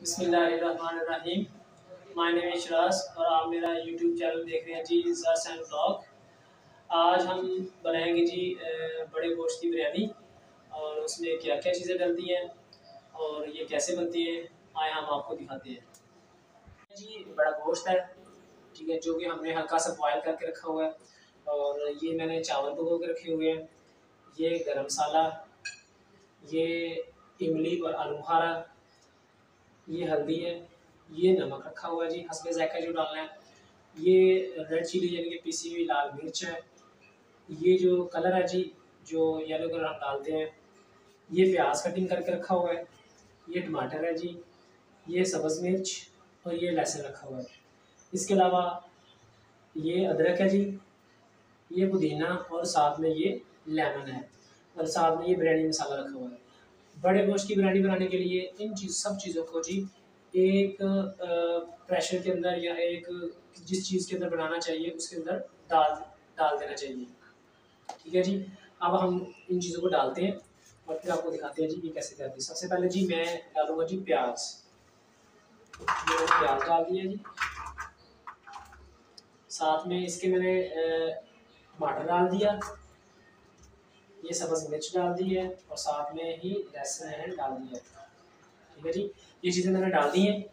बिस्मिल्लाहिर्रहमानिर्रहीम। My name is Sharaj और आप मेरा यूट्यूब चैनल देख रहे हैं जी, ज़र्स एंड व्लॉग। आज हम बनाएंगे जी बड़े गोश्त की बिरयानी और उसमें क्या क्या चीज़ें डलती हैं और ये कैसे बनती है, आए हम आपको दिखाते हैं। जी बड़ा गोश्त है, ठीक है, जो कि हमने हल्का सा बॉयल करके रखा हुआ है। और ये मैंने चावल भिगो के रखे हुए हैं। ये गरम मसाला, ये इमली और आलू बुखारा, ये हल्दी है, ये नमक रखा हुआ है जी हस्बे ज़ायका जो डालना है। ये रेड चिली यानी कि पिसी हुई लाल मिर्च है। ये जो कलर है जी, जो येलो कलर हम डालते हैं। ये प्याज कटिंग करके रखा हुआ है। ये टमाटर है जी, ये सब्ज़ मिर्च और ये लहसुन रखा हुआ है। इसके अलावा ये अदरक है जी, ये पुदीना और साथ में ये लेमन है और साथ में ये बिरयानी मसाला रखा हुआ है। बड़े गोश्त की बिरयानी बनाने के लिए इन सब चीज़ों को जी एक प्रेशर के अंदर या एक जिस चीज़ के अंदर बनाना चाहिए उसके अंदर डाल डाल देना चाहिए, ठीक है जी। अब हम इन चीज़ों को डालते हैं और फिर आपको दिखाते हैं जी ये कैसे करते हैं। सबसे पहले जी मैं डालूंगा जी प्याज। मैंने प्याज डाल दिया जी, साथ में इसके मैंने टमाटर डाल दिया, ये सब्ज़ मिर्च डाल दी है और साथ में ही लहसुन डाल दिया, ठीक है जी। ये चीज़ें मैंने डाल दी हैं।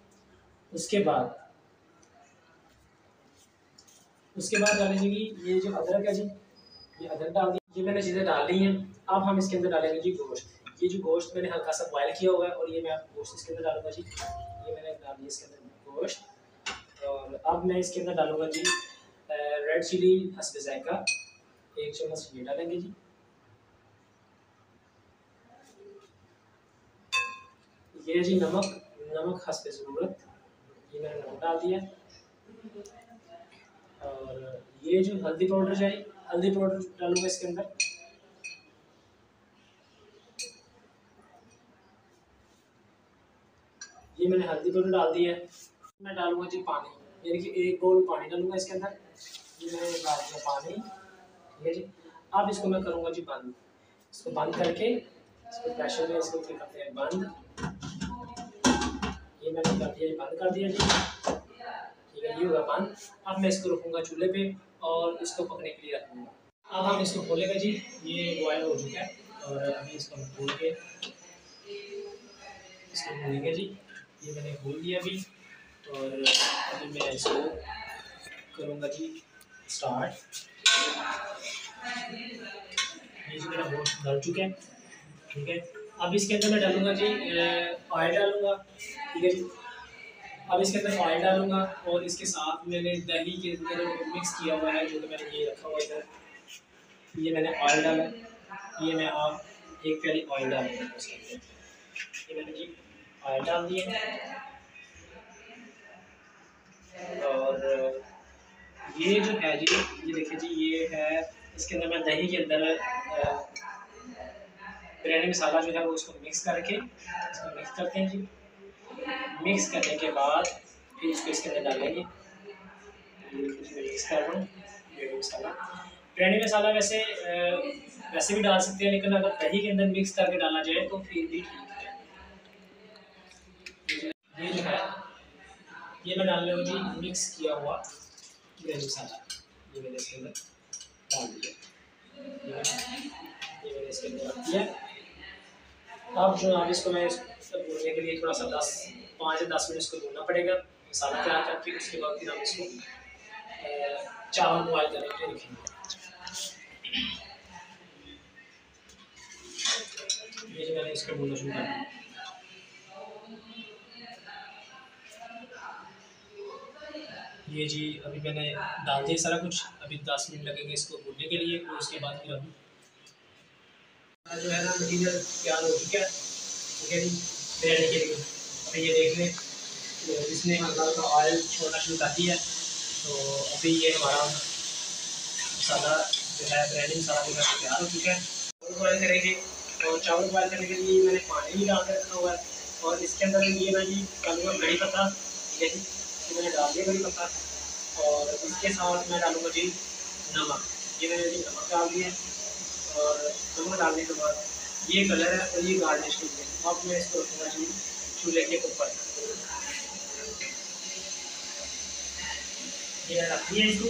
उसके बाद डालेंगे ये जो अदरक है जी, ये अदरक डाल दी। ये मैंने चीज़ें डाल दी हैं। अब हम इसके अंदर डालेंगे जी गोश्त। ये जो गोश्त मैंने हल्का सा बॉयल किया हुआ है और ये मैं गोश्त इसके अंदर डालूंगा जी। ये मैंने डाल दिया इसके अंदर गोश्त। और अब मैं इसके अंदर डालूंगा जी रेड चिली हस्बे ज़ायका, 1 चम्मच ये डालेंगे जी। ये जी नमक हस्बे ज़रूरत, ये मैंने नमक डाल दिया। और ये जो हल्दी पाउडर चाहिए, हल्दी पाउडर डालूंगा इसके अंदर। ये मैंने हल्दी पाउडर डाल दिया है। मैं डालूंगा जी पानी, यानी कि 1 बाउल पानी डालूंगा इसके अंदर। ये मैंने डाल दिया पानी, ठीक है जी। अब इसको मैं करूँगा जी बंद। इसको बंद करके इसको प्रेशर में इसको क्या करते हैं बंद। ये मैंने कर दिया, बंद कर दिया जी, ठीक है, ये होगा बंद। अब मैं इसको रखूँगा चूल्हे पे और इसको पकने के लिए रखूँगा। अब हम इसको खोलेंगे जी, ये बॉयल हो चुका है और अभी इसको हम खोल के इसको भूनेंगे जी। ये मैंने खोल दिया अभी और अभी मैं इसको करूँगा जी स्टार्ट। ये जो मेरा गोश्त डाल चुका है, ठीक है। अब इसके अंदर मैं डालूँगा जी ऑयल डालूँगा, ठीक है जी। अब इसके अंदर ऑयल डालूँगा और इसके साथ मैंने दही के अंदर मिक्स किया हुआ है, जो कि मैंने ये रखा हुआ है इधर। ये मैंने ऑयल डाला, ये मैं आप 1 प्याली ऑयल डालूँगा इसके अंदर। ये मैंने जी ऑयल डाल दिए और ये जो है जी, ये देखिए जी, ये है इसके अंदर मैं दही के अंदर बिरयानी मसाला जो है वो उसको मिक्स करके इसको मिक्स करते हैं जी। मिक्स करने के बाद फिर इसको इसके अंदर डालेंगे। मिक्स कर रहा हूँ बिरयानी मसाला। बिरयानी मसाला वैसे भी डाल सकते हैं, लेकिन अगर दही के अंदर मिक्स करके डाला जाए तो फिर भी ठीक है। ये जो है ये मैं डाल रहा हूँ जी मिक्स किया हुआ बिरयानी मसाला। ये मैंने इसके अंदर डाल दिया, ये मैंने इसके अंदर रख दिया। अब जो आप इसको मैं भूनने के लिए थोड़ा सा 5 से 10 मिनट इसको भूनना पड़ेगा मसाला तैयार करके। उसके बाद फिर हम इसको चावल बॉयल करने के लिए रखेंगे। ये जो मैंने इसको भूनना शुरू कर दिया। ये जी अभी मैंने डाल दिया सारा कुछ। अभी 10 मिनट लगेंगे इसको भूनने के लिए और उसके बाद फिर हम जो है ना मटीरियल तैयार हो चुका है, ठीक है जी, बिरयानी के लिए। अभी ये देख लें तो इसने हल्का हल्का ऑयल छोड़ना शुरू कर दिया है। तो अभी ये हमारा मसाला जो है बिरयानी मसाला जो है तैयार हो चुका है। चावल बॉयल करेंगे और चावल बॉयल करने के लिए मैंने पानी भी डाल कर रखा हुआ है और इसके अंदर ये मैं जी डालूँगा कड़ी पत्ता, ठीक है जी, ये मैंने डाल दिया कड़ी पत्ता। और इसके साथ मैं डालूँगा जी नमक। ये मैंने जी नमक डाल दिया और नमक डालने के बाद ये कलर है और ये गार्निश के लिए। अब मैं इसको रखूँगा जी चूल्हे के ऊपर। ये रख दिया इसको।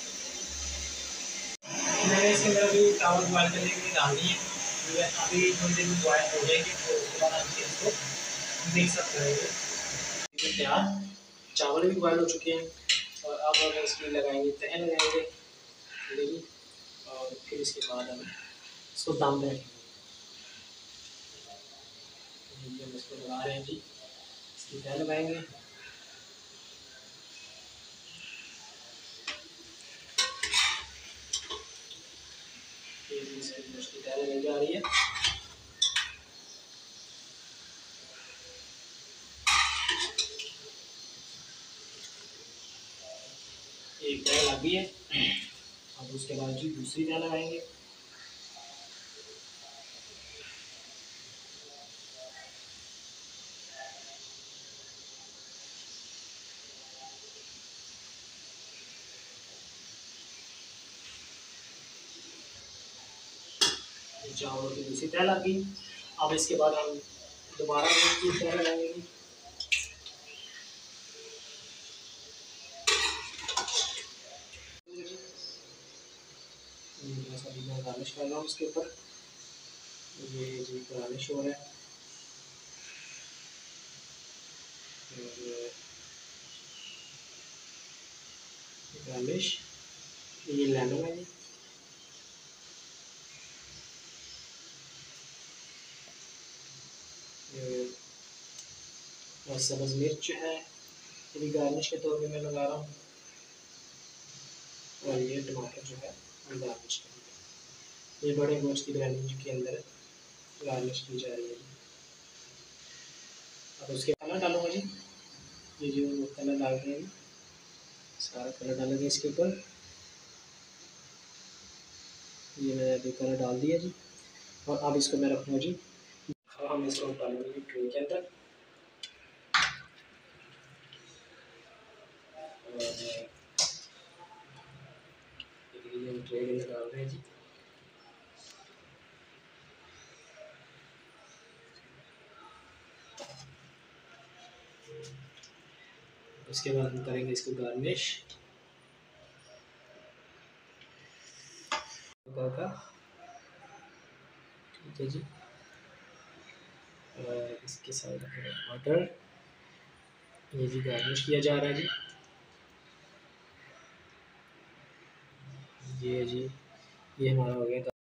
मैंने इसके अंदर अभी चावल बॉयल करने के लिए डाल दिए। अभी थोड़ी देर में बॉयल हो जाएंगे तो उसके बाद हम इसको मिक्स अप करेंगे। तैयार चावल भी बॉयल हो चुके हैं और अब हम इसकी लगाएंगे, तह लगाएंगे देखिए, और फिर इसके बाद हम इसको दम पे रखेंगे। हम इसको लगा रहे हैं जी, इसकी तह लगाएंगे। इसकी तह लगाई जा रही है। एक तह लगी है, अब उसके बाद जी दूसरी तह लगाएंगे। चावलों की दूसरी तह लग गई। अब इसके बाद हम दोबारा इसकी तह लगाएंगे। मैं गार्निश कर रहा हूँ इसके ऊपर। ये जी गार्निश हो रहा है। गार्निश ये लेमन है जी, और सब्ज़ मिर्च है, ये गार्निश के तौर पे मैं लगा रहा हूँ। और ये टमाटर जो है हम गार्निश करेंगे। ये बड़े गोश्त की बिरयानी के अंदर गार्निश की जा रही है। अब उसके कलर डालूंगा जी, ये जो कलर डाल रहे हैं सारा कलर डालेंगे इसके ऊपर। ये मैंने अभी कलर डाल दिया जी, और अब इसको मैं रखूँगा जी। अब हम इसको डालेंगे जी ट्रे के अंदर, और ये हम ट्रे के अंदर डाल रहे हैं जी। उसके बाद हम करेंगे इसको गार्निश का, ठीक है जी। और इसके साथ टमाटर, ये जी गार्निश किया जा रहा है जी। ये जी, ये हमारा हो गया।